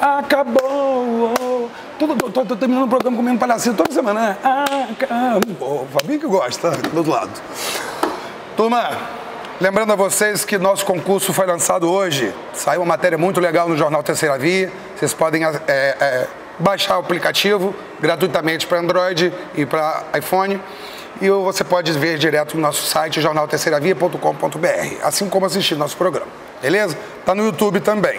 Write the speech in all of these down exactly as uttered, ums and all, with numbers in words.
Acabou! Tô, tô, tô, tô terminando o programa comendo palhacinho toda semana, né? Acabou! Fabinho que gosta, do outro lado. Turma, lembrando a vocês que nosso concurso foi lançado hoje. Saiu uma matéria muito legal no Jornal Terceira Via. Vocês podem é, é, baixar o aplicativo gratuitamente para Android e para iPhone. E você pode ver direto no nosso site, jornal terceira via ponto com ponto br, assim como assistir nosso programa, beleza? Tá no YouTube também.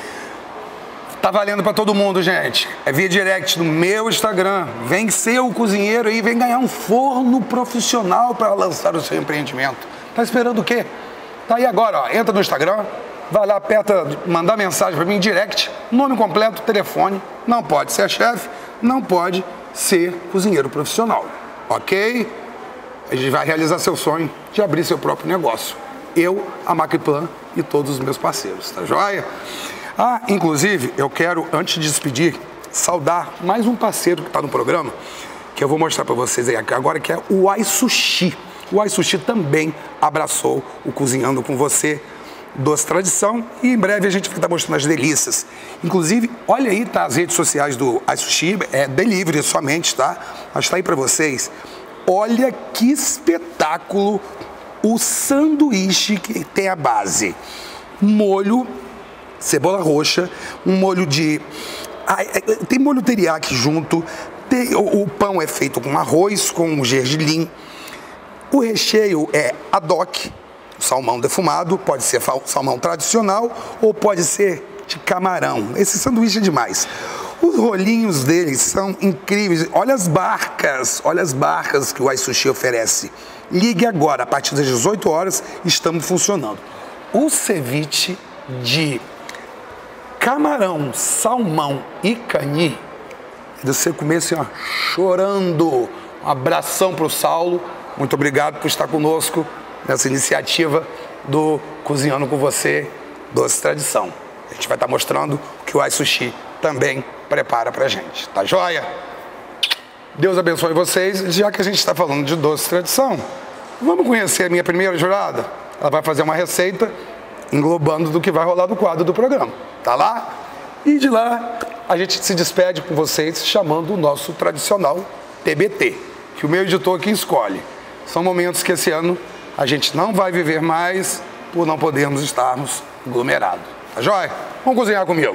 Tá valendo para todo mundo, gente. É via direct no meu Instagram. Vem ser o cozinheiro aí, vem ganhar um forno profissional para lançar o seu empreendimento. Tá esperando o quê? Tá aí agora, ó. Entra no Instagram, vai lá, aperta, mandar mensagem para mim, direct, nome completo, telefone. Não pode ser chefe, não pode ser cozinheiro profissional, ok? A gente vai realizar seu sonho de abrir seu próprio negócio. Eu, a Macplan e todos os meus parceiros, tá joia? Ah, inclusive, eu quero, antes de despedir, saudar mais um parceiro que está no programa, que eu vou mostrar para vocês aí agora, que é o iSushi. O iSushi também abraçou o Cozinhando com Você, Doce Tradição, e em breve a gente vai estar mostrando as delícias. Inclusive, olha aí, tá, as redes sociais do iSushi, é delivery somente, tá? Mas tá aí para vocês. Olha que espetáculo o sanduíche que tem a base. Molho, cebola roxa, um molho de... Tem molho teriyaki junto, tem, o, o pão é feito com arroz, com gergelim. O recheio é adoc, salmão defumado, pode ser salmão tradicional ou pode ser de camarão. Esse sanduíche é demais. Os rolinhos deles são incríveis. Olha as barcas, olha as barcas que o iSushi oferece. Ligue agora, a partir das dezoito horas, estamos funcionando. O ceviche de camarão, salmão e cani, você comer assim, ó, chorando. Um abração para o Saulo. Muito obrigado por estar conosco nessa iniciativa do Cozinhando com Você, Doce Tradição. A gente vai estar mostrando o que o iSushi também prepara pra gente, tá joia? Deus abençoe vocês. Já que a gente está falando de doce tradição, vamos conhecer a minha primeira jurada? Ela vai fazer uma receita englobando do que vai rolar do quadro do programa, tá lá? E de lá a gente se despede com vocês chamando o nosso tradicional T B T, que o meu editor aqui escolhe. São momentos que esse ano a gente não vai viver mais por não podermos estarmos aglomerados, tá joia? Vamos cozinhar comigo.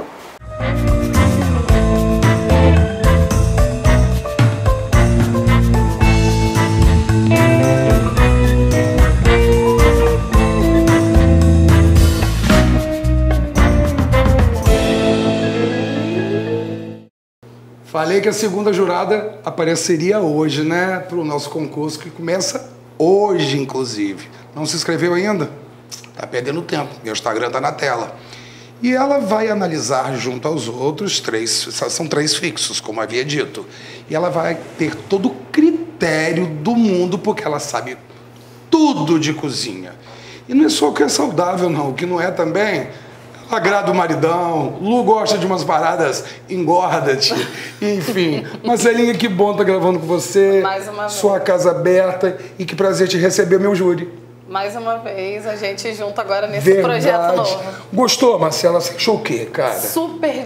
Falei que a segunda jurada apareceria hoje, né? Para o nosso concurso, que começa hoje, inclusive. Não se inscreveu ainda? Tá perdendo tempo. Meu Instagram tá na tela. E ela vai analisar junto aos outros três, são três fixos, como havia dito. E ela vai ter todo o critério do mundo, porque ela sabe tudo de cozinha. E não é só o que é saudável, não. O que não é também... Agrada o maridão, Lu gosta de umas paradas, engorda-te, enfim. Marcelinha, que bom estar gravando com você. Mais uma vez. Sua casa aberta e que prazer te receber, meu júri. Mais uma vez, a gente junto agora nesse Verdade. Projeto novo. Gostou, Marcela? Você achou o quê, cara? Super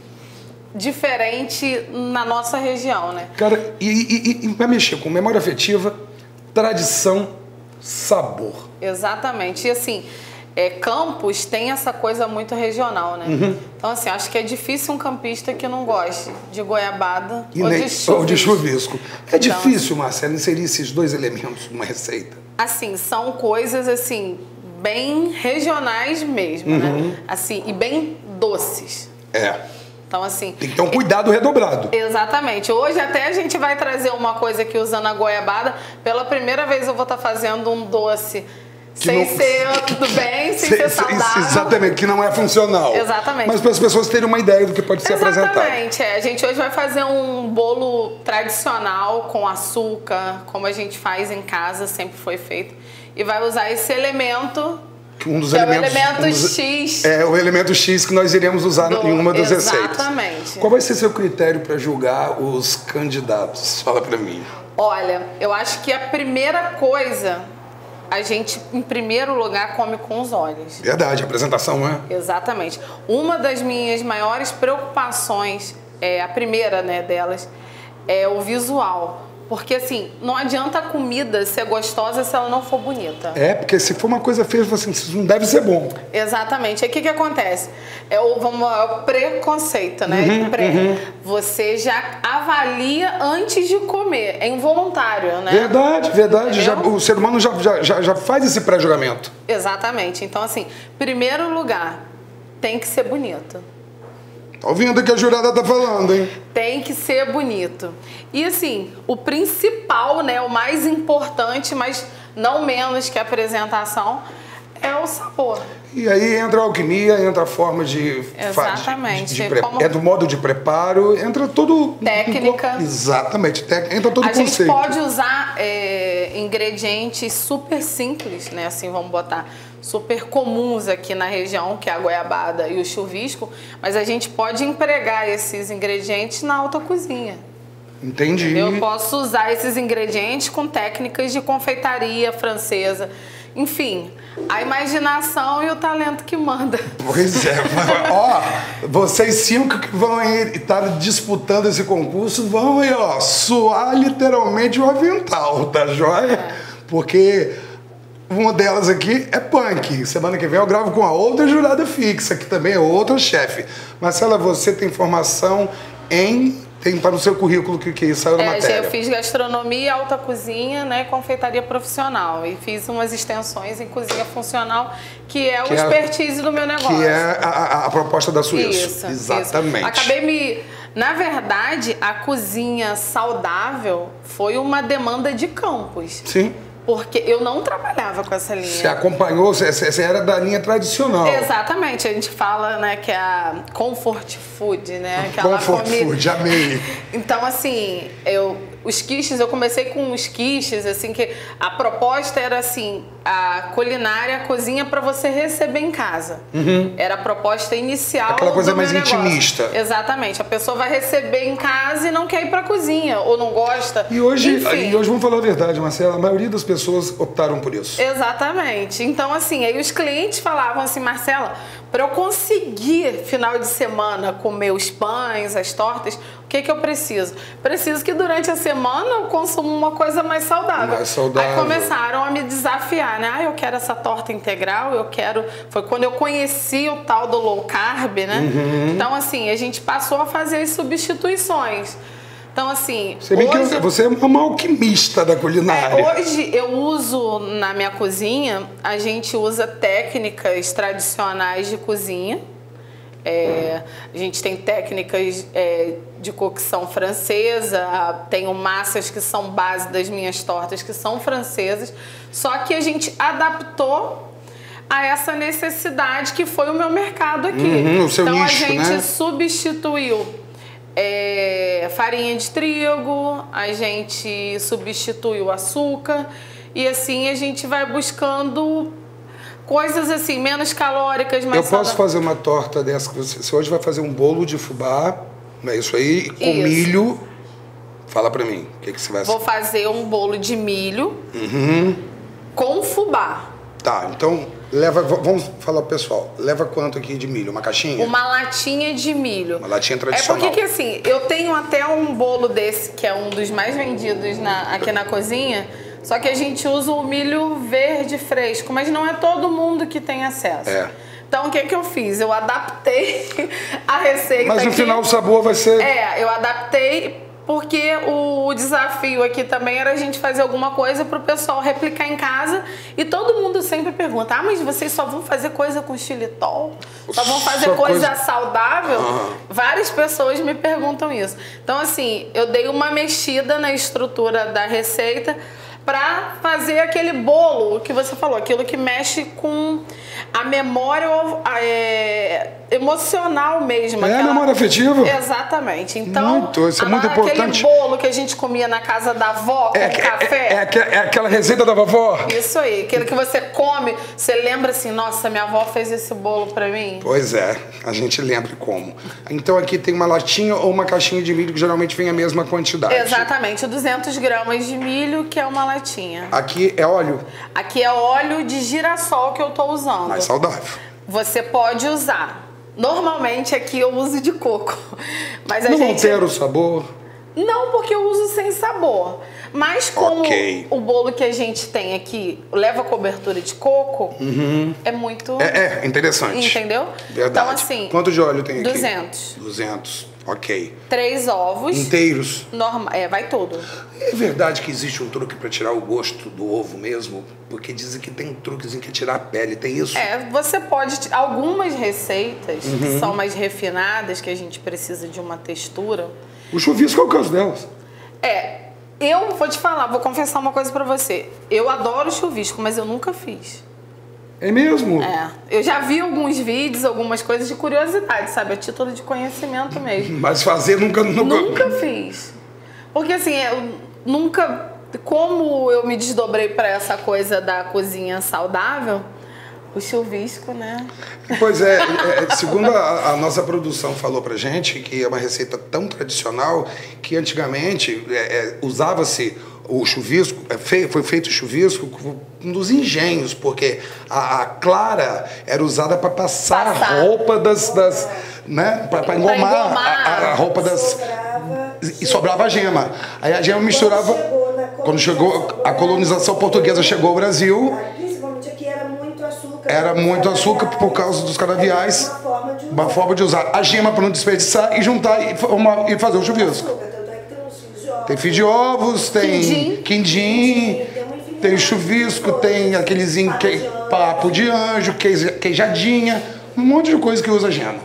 diferente na nossa região, né? Cara, e, e, e vai mexer com memória afetiva, tradição, sabor. Exatamente. E assim... É, Campos tem essa coisa muito regional, né? Uhum. Então, assim, acho que é difícil um campista que não goste de goiabada e ou, nem, de chuvisco. ou de chuvisco. É então, difícil, Marcela, inserir esses dois elementos numa receita? Assim, são coisas, assim, bem regionais mesmo, uhum. né? Assim, e bem doces. É. Então, assim... Tem que ter um cuidado redobrado. Exatamente. Hoje até a gente vai trazer uma coisa aqui usando a goiabada. Pela primeira vez eu vou estar fazendo um doce... Que sem não... ser tudo bem, sem, sem ser saudável. Exatamente, que não é funcional. Exatamente. Mas para as pessoas terem uma ideia do que pode ser Exatamente, apresentado. Exatamente, é. A gente hoje vai fazer um bolo tradicional com açúcar, como a gente faz em casa, sempre foi feito. E vai usar esse elemento, um dos que elementos, é o elemento um dos, X. É, o elemento X que nós iremos usar do, em uma das exatamente. receitas. Exatamente. Qual vai ser seu critério para julgar os candidatos? Fala para mim. Olha, eu acho que a primeira coisa... a gente, em primeiro lugar, come com os olhos. Verdade, a apresentação, não é? Exatamente. Uma das minhas maiores preocupações, é, a primeira, né, delas, é o visual. Porque, assim, não adianta a comida ser gostosa se ela não for bonita. É, porque se for uma coisa feia, assim, isso não deve ser bom. Exatamente. Aí o que, que acontece? É o, vamos, é o preconceito, né? Uhum, Pré. uhum. Você já avalia antes de comer. É involuntário, né? Verdade, verdade. Já, o ser humano já, já, já, já faz esse pré-julgamento. Exatamente. Então, assim, primeiro lugar, tem que ser bonito. Tá ouvindo o que a jurada tá falando, hein? Tem que ser bonito. E assim, o principal, né, o mais importante, mas não menos que a apresentação, é o sabor. E aí entra a alquimia, entra a forma de... Exatamente. De, de, de Como... É do modo de preparo, entra todo... Técnica. Exatamente, tec... entra todo o conceito. A gente pode usar é, ingredientes super simples, né, assim, vamos botar... super comuns aqui na região, que é a goiabada e o chuvisco, mas a gente pode empregar esses ingredientes na alta cozinha. Entendi. Eu posso usar esses ingredientes com técnicas de confeitaria francesa. Enfim, a imaginação e o talento que manda. Pois é. Ó, vocês cinco que vão estar disputando esse concurso vão aí, ó, suar literalmente o avental, tá joia? É. Porque... uma delas aqui é punk. Semana que vem eu gravo com a outra jurada fixa, que também é outra chefe. Marcela, você tem formação em... Tem para o seu currículo que, que saiu na é, matéria. Eu fiz gastronomia, alta cozinha, né, confeitaria profissional. E fiz umas extensões em cozinha funcional, que é o que expertise é, do meu negócio. Que é a, a, a proposta da Suíça. Isso, exatamente. Isso. Acabei me... Na verdade, a cozinha saudável foi uma demanda de campus. Sim. Porque eu não trabalhava com essa linha. Você acompanhou, você, você era da linha tradicional. Exatamente, a gente fala, né, que é a comfort food, né? Aquela comfort comida... food, amei. Então, assim, eu, os quiches, eu comecei com os quiches, assim, que a proposta era, assim, a culinária, a cozinha para você receber em casa. Uhum. Era a proposta inicial. Aquela coisa do mais meu intimista. Negócio. Exatamente, a pessoa vai receber em casa e não quer ir para a cozinha, ou não gosta. E hoje, e hoje, vamos falar a verdade, Marcela, a maioria das pessoas optaram por isso. Exatamente. Então, assim, aí os clientes falavam assim, Marcela, para eu conseguir final de semana comer os pães, as tortas, o que que eu preciso? Preciso que durante a semana eu consuma uma coisa mais saudável. Mais saudável. Aí começaram a me desafiar, né? Ah, eu quero essa torta integral, eu quero... Foi quando eu conheci o tal do low carb, né? Uhum. Então, assim, a gente passou a fazer as substituições. Então, assim... Você, bem hoje... que você é uma alquimista da culinária. É, hoje eu uso, na minha cozinha, a gente usa técnicas tradicionais de cozinha. É, a gente tem técnicas é, de cocção francesa, tenho massas que são base das minhas tortas, que são francesas. Só que a gente adaptou a essa necessidade que foi o meu mercado aqui. Uhum, o seu então nicho, a gente né? substituiu é, farinha de trigo, a gente substituiu açúcar e assim a gente vai buscando coisas assim, menos calóricas, mais Eu posso saudáveis. fazer uma torta dessa que você, você hoje vai fazer um bolo de fubá, não é isso aí? Com Isso. milho. Fala pra mim, o que, que você vai Vou fazer um bolo de milho uhum. com fubá. Tá, então leva, vamos falar pro pessoal, leva quanto aqui de milho? Uma caixinha? Uma latinha de milho. Uma latinha É tradicional. porque que assim, eu tenho até um bolo desse, que é um dos mais vendidos na, aqui na cozinha, só que a gente usa o milho verde fresco, mas não é todo mundo que tem acesso. É. Então o que que eu fiz? Eu adaptei a receita Mas no aqui. final o sabor vai ser... É, eu adaptei porque o desafio aqui também era a gente fazer alguma coisa para o pessoal replicar em casa. E todo mundo sempre pergunta, ah, mas vocês só vão fazer coisa com xilitol? Só vão fazer Só coisa, coisa saudável? Uhum. Várias pessoas me perguntam isso. Então, assim, eu dei uma mexida na estrutura da receita para fazer aquele bolo que você falou, aquilo que mexe com a memória é, emocional mesmo. É, aquela... memória afetiva? Exatamente. Então, muito, isso é muito aquele importante. bolo que a gente comia na casa da avó com é, café. É, é, é aquela receita da vovó? Isso aí, aquele que você come, você lembra assim, nossa, minha avó fez esse bolo pra mim. Pois é, a gente lembra como. Então aqui tem uma latinha ou uma caixinha de milho que geralmente vem a mesma quantidade. Exatamente, duzentos gramas de milho, que é uma latinha. Aqui é óleo? Aqui é óleo de girassol que eu tô usando. Mais saudável. Você pode usar. Normalmente aqui eu uso de coco. Mas a Não gente... altera o sabor? Não, porque eu uso sem sabor. Mas como okay. o bolo que a gente tem aqui leva cobertura de coco, uhum. é muito... É, é interessante. Entendeu? Verdade. Então, assim... Quanto de óleo tem aqui? duzentos. duzentos, ok. Três ovos. Inteiros? Norma... É, vai tudo. É verdade que existe um truque para tirar o gosto do ovo mesmo? Porque dizem que tem truquezinho que é tirar a pele, tem isso? É, você pode... Algumas receitas uhum. que são mais refinadas, que a gente precisa de uma textura... O chuvisco é o caso delas. É, eu vou te falar, vou confessar uma coisa pra você. Eu adoro chuvisco, mas eu nunca fiz. É mesmo? É, eu já vi alguns vídeos, algumas coisas de curiosidade, sabe? A título de conhecimento mesmo. Mas fazer nunca... Nunca, nunca fiz. Porque assim, eu nunca... Como eu me desdobrei pra essa coisa da cozinha saudável... O chuvisco, né? Pois é, é segundo a, a nossa produção falou pra gente, que é uma receita tão tradicional que antigamente é, é, usava-se o chuvisco, é, foi, foi feito o chuvisco nos engenhos, porque a, a clara era usada para passar, passar a roupa das... das né? Para engomar, engomar. A, a roupa das... Sobrava, e sobrava a gema. Aí a gema misturava... Quando chegou a colonização portuguesa, chegou ao Brasil... Era muito açúcar por causa dos canaviais. Uma forma de usar, uma forma de usar a gema para não desperdiçar e juntar e, uma, e fazer o chuvisco. Tem fio de ovos, tem quindim, tem chuvisco, tem aquelezinho que, papo de anjo, queijadinha, um monte de coisa que usa gema.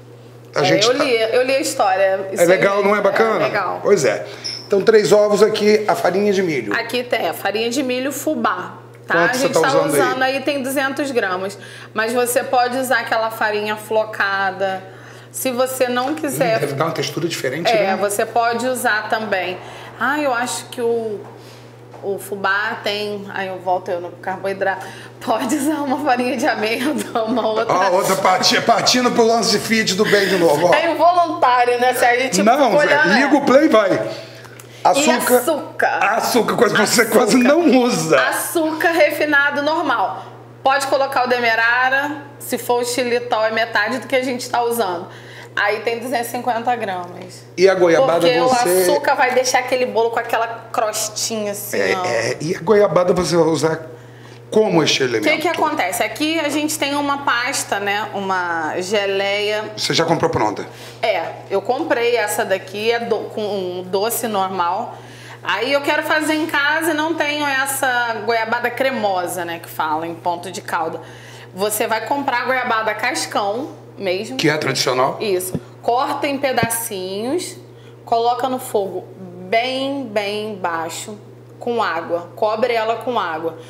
A é, gente eu, li, eu li a história. Isso é legal, não é bacana? É legal. Pois é. Então, três ovos aqui, a farinha de milho. Aqui tem a farinha de milho fubá. Tá? Quanto a gente você tá está usando, usando aí? aí tem duzentos gramas. Mas você pode usar aquela farinha flocada. Se você não quiser... Hum, deve dar uma textura diferente, é, né? você pode usar também. Ah, eu acho que o, o fubá tem... Aí eu volto eu no carboidrato. Pode usar uma farinha de amêndoa, uma outra... Ó, outra partindo, partindo pro lance de feed do bem de novo. Ó. É involuntário, né? Se a gente não, olhar, Zé, liga o play e vai. Açúcar, e açúcar. Açúcar, coisa que você açúcar. quase não usa. Açúcar refinado normal. Pode colocar o demerara, se for o xilitol é metade do que a gente está usando. Aí tem duzentos e cinquenta gramas. E a goiabada Porque você... o açúcar vai deixar aquele bolo com aquela crostinha assim, é, ó. É, e a goiabada você vai usar como este elemento? O que que acontece? Aqui a gente tem uma pasta, né? Uma geleia. Você já comprou pronta? É, eu comprei essa daqui, é do, com um doce normal. Aí eu quero fazer em casa e não tenho essa goiabada cremosa, né? Que fala em ponto de calda. Você vai comprar a goiabada cascão mesmo. Que é tradicional? Isso. Corta em pedacinhos, coloca no fogo bem, bem baixo, com água. Cobre ela com água.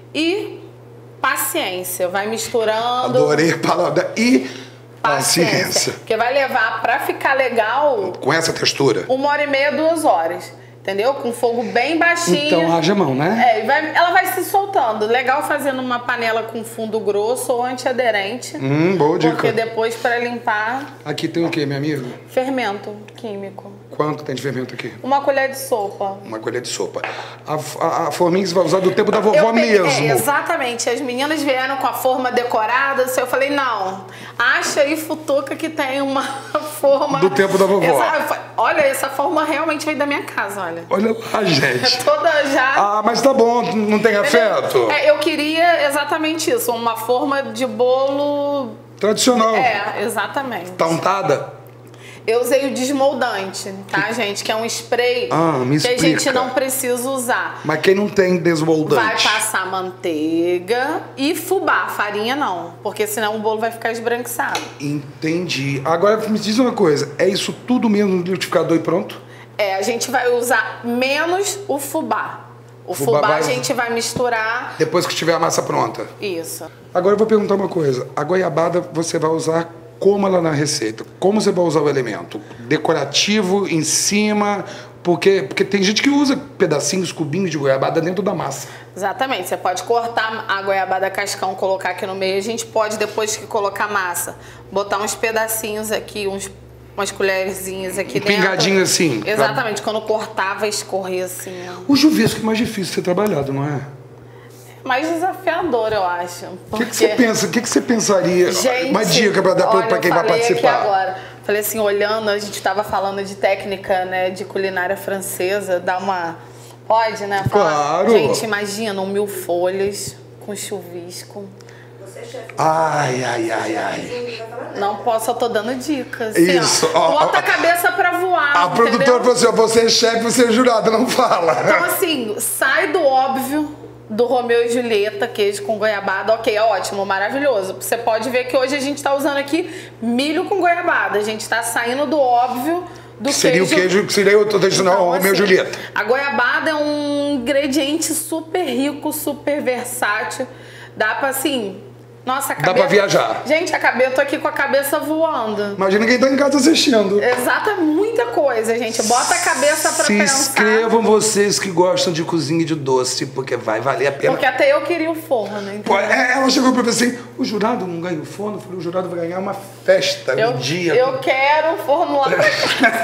E paciência, vai misturando. Adorei a palavra. E paciência. paciência. Porque vai levar, pra ficar legal... Com essa textura? Uma hora e meia, duas horas. Entendeu? Com fogo bem baixinho. Então haja mão, né? É, e vai, ela vai se soltando. Legal fazer numa panela com fundo grosso ou antiaderente. Hum, boa dica. Porque depois, para limpar... Aqui tem o que, meu amigo? Fermento químico. Quanto tem de fermento aqui? Uma colher de sopa. Uma colher de sopa. A, a, a forminha você vai usar do tempo da vovó eu peguei, mesmo. É, exatamente. As meninas vieram com a forma decorada. Eu falei, não, acha aí, futuca, que tem uma forma... Do tempo da vovó. Essa, olha, essa forma realmente veio da minha casa, olha. Olha lá, gente. Toda já... Ah, mas tá bom, não tem afeto? É, eu queria exatamente isso, uma forma de bolo... Tradicional. É, exatamente. Tá untada? Eu usei o desmoldante, tá, gente? Que é um spray ah, me que explica. a gente não precisa usar. Mas quem não tem desmoldante? Vai passar manteiga e fubá, farinha não. Porque senão o bolo vai ficar esbranquiçado. Entendi. Agora me diz uma coisa, é isso tudo mesmo no liquidificador e pronto? É, a gente vai usar menos o fubá. O fubá, fubá vai... a gente vai misturar... Depois que tiver a massa pronta? Isso. Agora eu vou perguntar uma coisa. A goiabada você vai usar como ela na receita. Como você vai usar o elemento? Decorativo, em cima... Porque, porque tem gente que usa pedacinhos, cubinhos de goiabada dentro da massa. Exatamente. Você pode cortar a goiabada cascão, colocar aqui no meio. A gente pode, depois que colocar massa, botar uns pedacinhos aqui, uns, umas colherzinhas aqui um dentro. Pingadinho assim. Exatamente. Pra... Quando cortar, vai escorrer assim. O chuvisco é mais difícil de ser trabalhado, não é? É mais desafiador, eu acho. O porque... que, que você pensa? O que, que você pensaria? Gente, uma dica para dar para quem vai participar. Aqui agora. Falei assim, olhando, a gente estava falando de técnica, né, de culinária francesa, dá uma... Pode, né? Falar, claro! Gente, imagina, um mil folhas com chuvisco. Você é chefe. Ai, ai, ai, ai. Não posso, eu tô dando dicas. Isso. Assim, ó, bota a cabeça pra voar, A entendeu? produtora falou assim, ó, você é chefe, você é jurado, não fala. Então assim, sai do óbvio do Romeu e Julieta, queijo com goiabada, ok, é ótimo, maravilhoso. Você pode ver que hoje a gente tá usando aqui milho com goiabada. A gente tá saindo do óbvio do que seria queijo... o queijo que seria o tradicional então, Romeu e assim, Julieta. A goiabada é um ingrediente super rico, super versátil. Dá pra assim... Nossa, a cabeça... Dá pra viajar. Gente, a cabeça, eu tô aqui com a cabeça voando. Imagina quem tá em casa assistindo. Exata, muita coisa, gente. Bota a cabeça pra Se pensar. Se inscrevam vocês que gostam de cozinha e de doce, porque vai valer a pena. Porque até eu queria o forno, né? Pô, ela chegou pra mim assim, o jurado não ganha o forno? Eu falei, o jurado vai ganhar uma festa eu, um dia. Eu quero o forno lá pra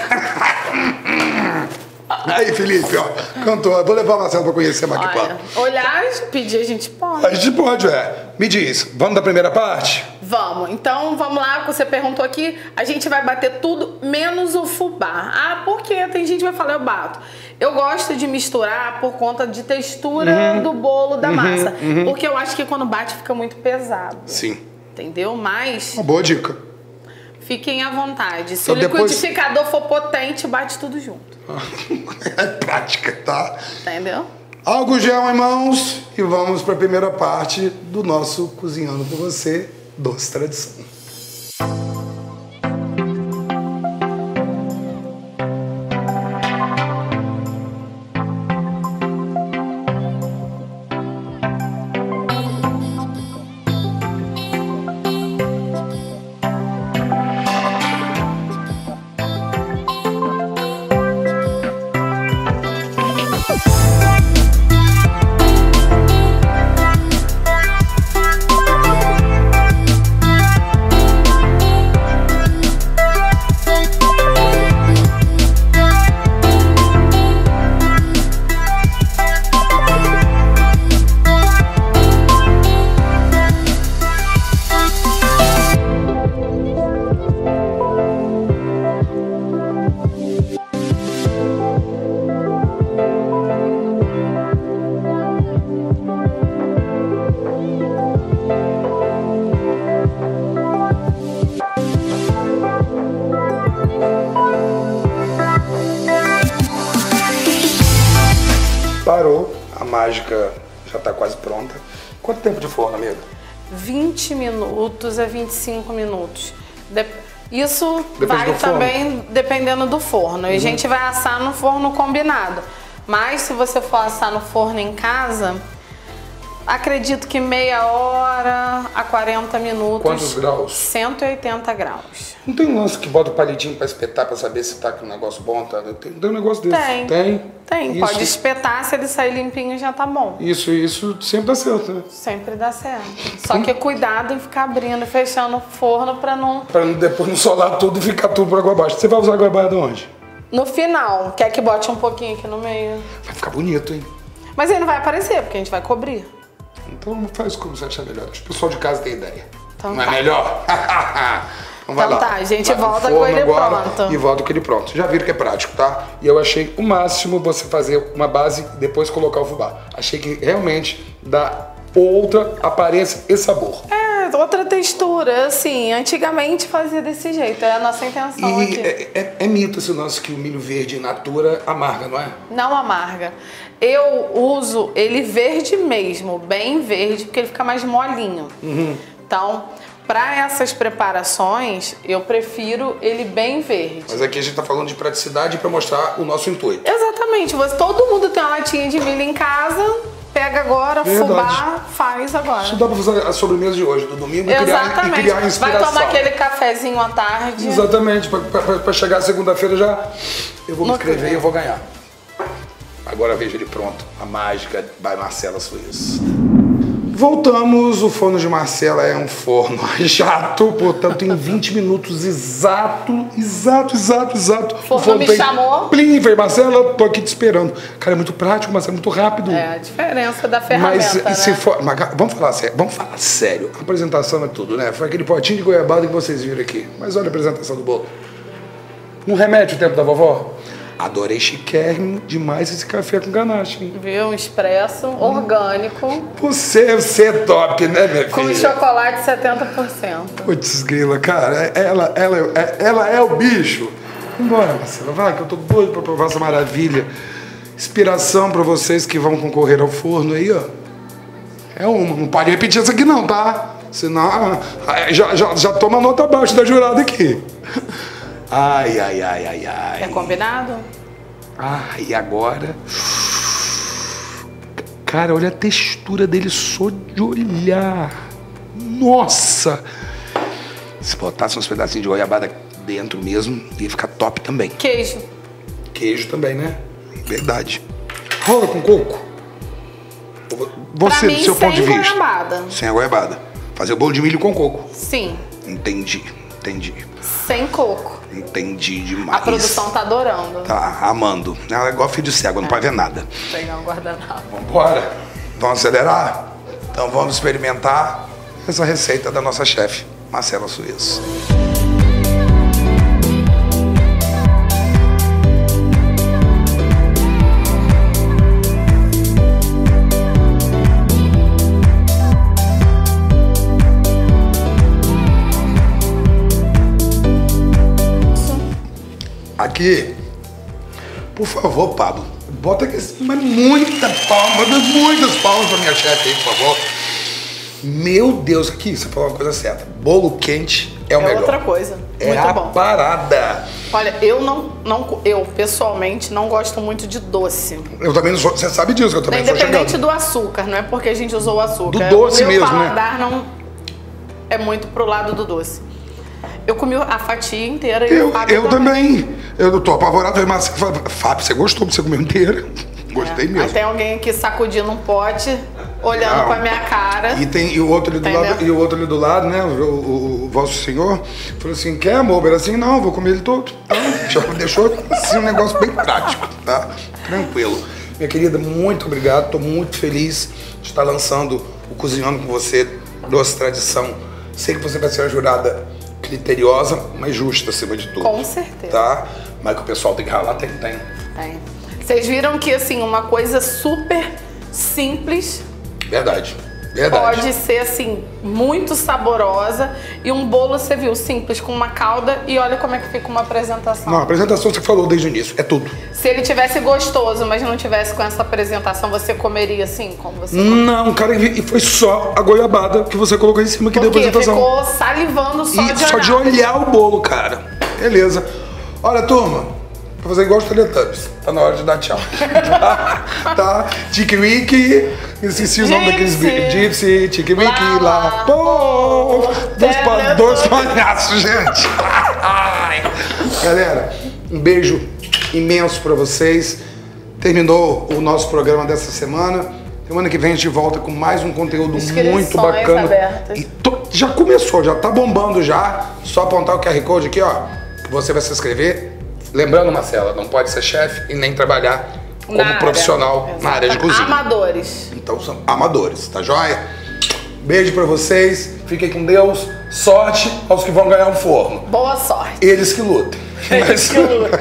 Aí, Felipe, ó, cantor, vou levar a Marcela pra conhecer a Maquipá. Olhar e pedir, a gente pode. A gente pode, é. Me diz, vamos da primeira parte? Vamos. Então, vamos lá, você perguntou aqui, a gente vai bater tudo, menos o fubá. Ah, por quê? Tem gente que vai falar, eu bato. Eu gosto de misturar por conta de textura uhum. do bolo, da uhum, massa. Uhum. Porque eu acho que quando bate fica muito pesado. Sim. Entendeu? Mas... Uma boa dica. Fiquem à vontade. Se então, o liquidificador depois... for potente, bate tudo junto. É prática, tá? Entendeu? Álcool gel em mãos e vamos para a primeira parte do nosso Cozinhando por Você, Doce Tradição. Parou, a mágica já está quase pronta. Quanto tempo de forno, amiga? vinte minutos a vinte e cinco minutos. De... Isso Depende vai também forno. dependendo do forno. Uhum. E a gente vai assar no forno combinado. Mas se você for assar no forno em casa, acredito que meia hora a quarenta minutos. Quantos graus? cento e oitenta graus. Não tem um lance que bota o palitinho para espetar para saber se tá com um negócio bom? Tá? Tem, tem um negócio desse? Tem. Tem? Tem. Isso. Pode espetar, se ele sair limpinho já tá bom. Isso, isso sempre dá certo, né? Sempre dá certo. Só que cuidado em ficar abrindo e fechando o forno para não... Para depois não solar tudo e ficar tudo por água abaixo. Você vai usar água abaixo de onde? No final. Quer que bote um pouquinho aqui no meio? Vai ficar bonito, hein? Mas ele não vai aparecer, porque a gente vai cobrir. Então faz como você achar melhor. Acho que o pessoal de casa tem ideia. Então não tá. é melhor? Então, vai então lá. tá, a gente vai volta com ele agora pronto. E volta com ele pronto. Já viram que é prático, tá? E eu achei o máximo você fazer uma base e depois colocar o fubá. Achei que realmente dá outra aparência e sabor. É, outra textura, assim, antigamente fazia desse jeito, é a nossa intenção E aqui. é, é, é mito esse nosso que o milho verde in natura amarga, não é? Não amarga. Eu uso ele verde mesmo, bem verde, porque ele fica mais molinho. Uhum. Então, para essas preparações, eu prefiro ele bem verde. Mas aqui a gente tá falando de praticidade para mostrar o nosso intuito. Exatamente. Você, todo mundo tem uma latinha de milho em casa, pega agora, Verdade. fubá, faz agora. Isso dá pra fazer a sobremesa de hoje, do domingo, e criar, e criar inspiração. Vai tomar aquele cafezinho à tarde. Exatamente, pra, pra, pra chegar segunda-feira já eu vou me inscrever e eu vou ganhar. Agora vejo ele pronto, a mágica by Marcela Suíço. Voltamos, o forno de Marcela é um forno a jato, portanto em vinte minutos exato, exato, exato, exato. O forno, o forno me tem... chamou. Plim, falei, Marcela, tô aqui te esperando. Cara, é muito prático, Marcela, é muito rápido. É a diferença da ferramenta, Mas, se né? for, mas vamos falar sério, vamos falar sério. A apresentação é tudo, né? Foi aquele potinho de goiabada que vocês viram aqui. Mas olha a apresentação do bolo. Um remédio o tempo da vovó? Adorei chiquérrimo demais esse café com ganache, hein? Viu? Um expresso orgânico. Você, você é top, né, minha filha? Com chocolate setenta por cento. Putz, grila, cara, ela, ela, ela é o bicho. Vambora, Marcela, vai, que eu tô doido pra provar essa maravilha. Inspiração pra vocês que vão concorrer ao forno aí, ó. É uma, não pode repetir isso aqui não, tá? Senão, já, já, já toma nota abaixo da jurada aqui. Ai, ai, ai, ai, ai. É combinado? Ah, e agora? Cara, olha a textura dele só de olhar. Nossa! Se botasse uns pedacinhos de goiabada dentro mesmo, ia ficar top também. Queijo. Queijo também, né? Verdade. Rola com coco? Você, pra mim, do seu ponto de vista. Sem goiabada. Sem a goiabada. Fazer o bolo de milho com coco. Sim. Entendi, entendi. Sem coco. Entendi demais. A produção tá adorando. Tá, amando. Ela é igual filho de cego, não é. Pode ver nada. Pegar um guardanapo. Vambora? Vamos acelerar? Então vamos experimentar essa receita da nossa chefe, Marcela Suíço. Aqui, por favor, Pablo, bota aqui, mas muita palma, muitas palmas pra minha chefe aí, por favor. Meu Deus, aqui você falou uma coisa certa. Bolo quente é o é melhor. É outra coisa. É muito a bom. parada. Olha, eu não, não, eu pessoalmente não gosto muito de doce. Eu também não sou, você sabe disso, que eu também sou chegando. Independente do açúcar, não é porque a gente usou o açúcar. Do doce o meu mesmo, paladar né? não é muito pro lado do doce. Eu comi a fatia inteira e Eu, o Fábio eu também. também. Eu tô apavorado, mas Fábio, você gostou, você comeu inteira. Gostei é. mesmo. Aí tem alguém aqui sacudindo um pote, olhando não. pra minha cara. E tem e o outro ali do Entendeu? lado, e o outro ali do lado, né? O, o, o vosso senhor falou assim: quer, amor? Era assim, não, vou comer ele todo. Então, já deixou assim um negócio bem prático, tá? Tranquilo. Minha querida, muito obrigado. Tô muito feliz de estar lançando o Cozinhando com você, Doce Tradição. Sei que você vai ser uma jurada criteriosa, mas justa acima de tudo. Com certeza. Tá? Mas que o pessoal tem que ralar, tem, tem. Tem. Vocês viram que, assim, uma coisa super simples... Verdade. Verdade. Pode ser, assim, muito saborosa. E um bolo, você viu, simples, com uma calda. E olha como é que fica uma apresentação. Não, a apresentação você falou desde o início. É tudo. Se ele tivesse gostoso, mas não tivesse com essa apresentação, você comeria assim, como você come? Não, cara, e foi só a goiabada que você colocou em cima que Porque deu a apresentação. ficou salivando só e de olhar. Só de olhar o bolo, cara. Beleza. Olha, turma. Pra fazer igual os Teletubbies. Tá na hora de dar tchau. tá? tá? Tiki-wiki. Esqueci o nome daqueles bichos. Gypsy, Tiki-wiki, lá. lá. Pô! Dois, pa dois palhaços, gente. Ai. Galera, um beijo imenso pra vocês. Terminou o nosso programa dessa semana. Semana que vem a gente volta com mais um conteúdo muito bacana. Abertas. E to... Já começou, já tá bombando já. Só apontar o Q R Code aqui, ó. Que você vai se inscrever. Lembrando, Marcela, não pode ser chefe e nem trabalhar como na profissional área. na área de cozinha. Amadores. Então são amadores, tá joia? Beijo pra vocês, fiquem com Deus, sorte aos que vão ganhar um forno. Boa sorte. Eles que lutem. Eles Mas... que lutem.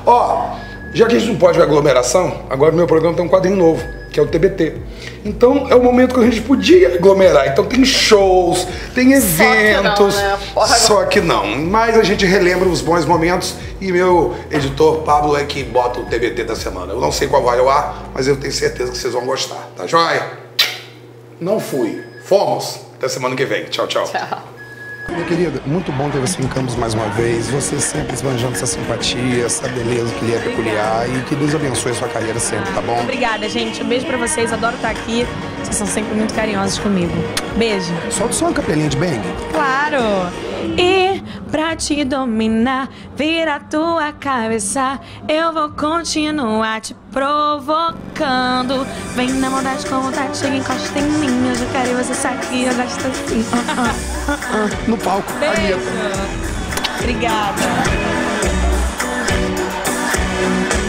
Ó, já que a gente não pode ver aglomeração, agora no meu programa tem um quadrinho novo, que é o T B T. Então é o momento que a gente podia aglomerar. Então tem shows, tem eventos. Só que não, né? Porra, Só que não. Mas a gente relembra os bons momentos e meu editor Pablo é que bota o T B T da semana. Eu não sei qual vai ao ar, mas eu tenho certeza que vocês vão gostar. Tá joia? Não fui. Fomos. Até semana que vem. Tchau, tchau. Tchau. Minha querida, muito bom ter você em Campos mais uma vez. Você sempre esbanjando essa simpatia, essa beleza que lhe é peculiar. E que Deus abençoe a sua carreira sempre, tá bom? Obrigada, gente. Um beijo pra vocês. Adoro estar aqui. Vocês são sempre muito carinhosos comigo. Beijo. Solta só uma capelinha de bang. Claro. E pra te dominar, vira a tua cabeça, eu vou continuar te provocando. Vem na maldade com vontade, chega e encosta em mim. Eu já quero e você sabe que eu gosto assim. Uh, uh, uh, uh. No palco. Beijo. Obrigada.